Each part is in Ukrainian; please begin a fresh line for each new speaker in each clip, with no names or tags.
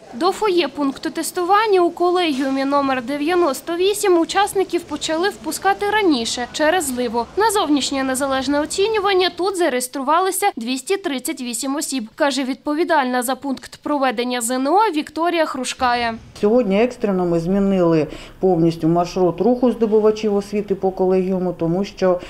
До фоє пункту тестування у колегіумі номер 98 учасників почали впускати раніше через зливу. На зовнішнє незалежне оцінювання тут зареєструвалися 238 осіб, каже відповідальна за пункт проведення ЗНО Вікторія Хрушкая.
Сьогодні екстрено ми змінили повністю маршрут руху здобувачів освіти по колегіуму, тому що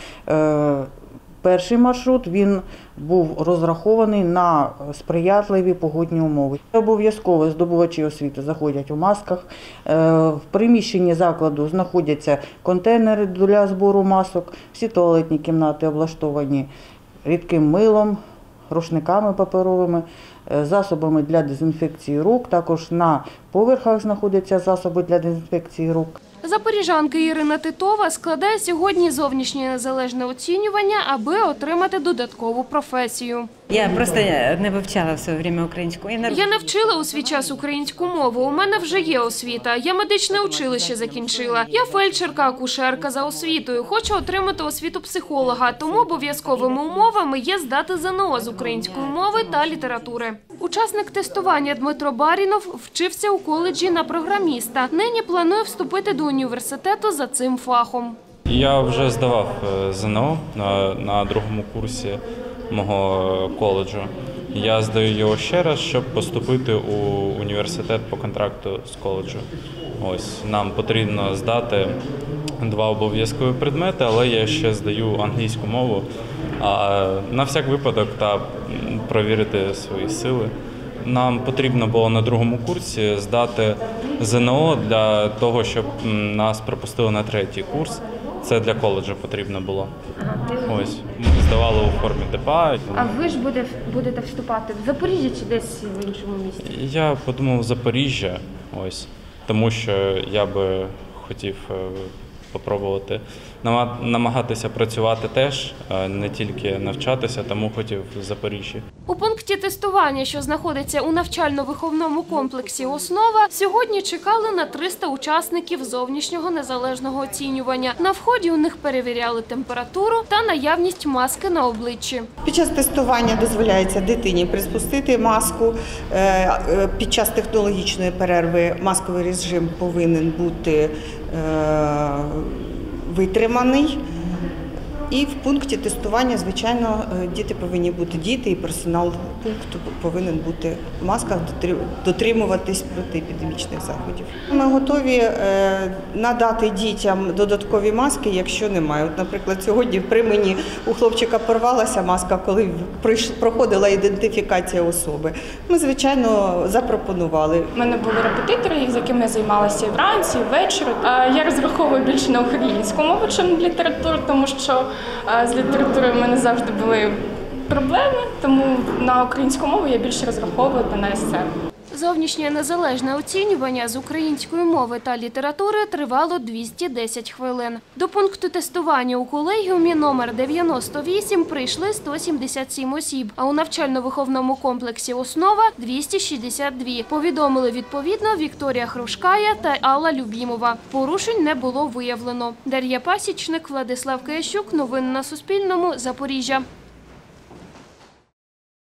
перший маршрут він був розрахований на сприятливі погодні умови. Обов'язково здобувачі освіти заходять у масках. В приміщенні закладу знаходяться контейнери для збору масок. Всі туалетні кімнати облаштовані рідким милом, рушниками паперовими, засобами для дезінфекції рук. Також на поверхах знаходяться засоби для дезінфекції рук.
Запоріжанка Ірина Титова складає сьогодні зовнішнє незалежне оцінювання, аби отримати додаткову професію.
Я просто не вивчала в своє час українську.
Я не вчила у свій час українську мову, у мене вже є освіта. Я медичне училище закінчила. Я фельдшерка-акушерка за освітою. Хочу отримати освіту психолога, тому обов'язковими умовами є здати ЗНО з української мови та літератури. Учасник тестування Дмитро Барінов вчився у коледжі на програміста. Нині планує вступити до університету за цим фахом.
Я вже здавав ЗНО на другому курсі мого коледжу. Я здаю його ще раз, щоб поступити у університет по контракту з коледжу. Ось, нам потрібно здати 2 обов'язкові предмети, але я ще здаю англійську мову на всяк випадок та перевірити свої сили. Нам потрібно було на другому курсі здати ЗНО для того, щоб нас пропустили на 3-й курс. Це для коледжу потрібно було. Ось, ми здавали у формі ДПА.
А ви ж будете вступати в Запоріжжі чи десь в іншому місті?
Я подумав Запоріжжя, ось, тому що я би хотів спробувати намагатися працювати теж, не тільки навчатися, тому хотів в Запоріжжі.
У пункті тестування, що знаходиться у навчально-виховному комплексі «Основа», сьогодні чекали на 300 учасників зовнішнього незалежного оцінювання. На вході у них перевіряли температуру та наявність маски на обличчі.
Під час тестування дозволяється дитині приспустити маску. Під час технологічної перерви масковий режим повинен бути витриманий. І в пункті тестування, звичайно, діти повинні бути діти, і персонал пункту повинен бути в масках, дотримуватись протиепідемічних заходів. Ми готові надати дітям додаткові маски, якщо немає. От, наприклад, сьогодні при мені у хлопчика порвалася маска, коли проходила ідентифікація особи. Ми, звичайно, запропонували.
У мене були репетитори, з якими я займалася і вранці, і ввечері. Я розраховую більше на українську мову, ніж на літературу, тому що з літературою в мене завжди були проблеми, тому на українську мову я більше розраховую та на есе.
Зовнішнє незалежне оцінювання з української мови та літератури тривало 210 хвилин. До пункту тестування у колегіумі номер 98 прийшли 177 осіб, а у навчально-виховному комплексі «Основа» – 262. Повідомили відповідно Вікторія Хрушкая та Алла Любімова. Порушень не було виявлено. Дар'я Пасічник, Владислав Киящук. Новини на Суспільному. Запоріжжя.